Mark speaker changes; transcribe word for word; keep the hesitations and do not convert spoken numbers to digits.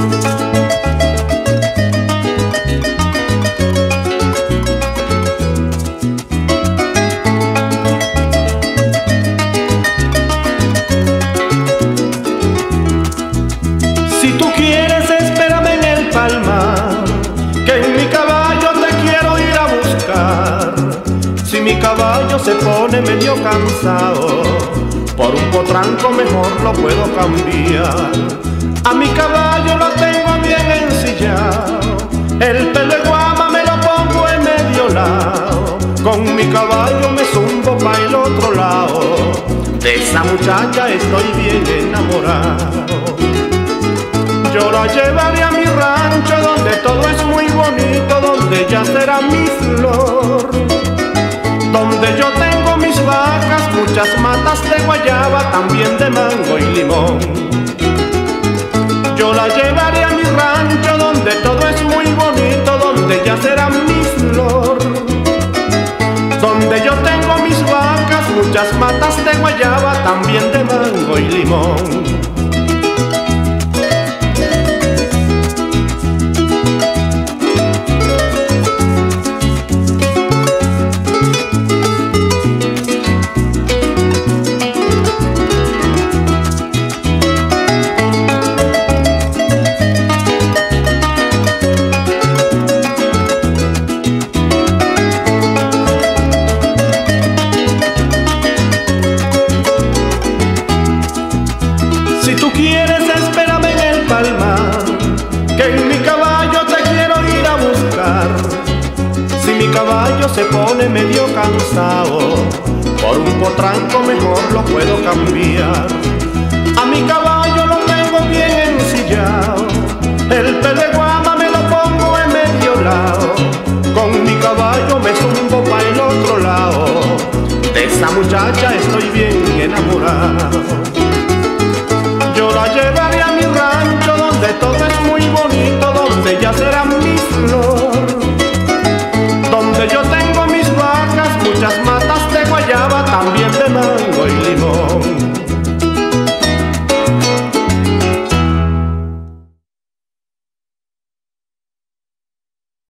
Speaker 1: Si tú quieres, espérame en el palmar, que en mi caballo te quiero ir a buscar. Si mi caballo se pone medio cansado, por un potranco mejor lo puedo cambiar. A mi caballo lo tengo bien ensillado, el pelo de guama me lo pongo en medio lado. Con mi caballo me zumbo pa' el otro lado, de esa muchacha estoy bien enamorado. Yo la llevaré a mi rancho donde todo es muy bonito, donde ella será mi flor, donde yo tengo mis vacas, muchas matas de guayaba, también de mango y limón. Yo la llevaré a mi rancho donde todo es muy bonito, donde ella será mi flor, donde yo tengo mis vacas, muchas matas de guayaba, también de mango y limón. Si tú quieres, espérame en el palmar, que en mi caballo te quiero ir a buscar. Si mi caballo se pone medio cansado, por un potranco mejor lo puedo cambiar. A mi caballo lo tengo bien ensillado, el pelo de guama me lo pongo en medio lado. Con mi caballo me zumbo pa' el otro lado, de esa muchacha estoy bien enamorado. Yo la llevaré a mi rancho donde todo es muy bonito, donde ella será mi flor, donde yo tengo mis vacas, muchas matas de guayaba, también de mango y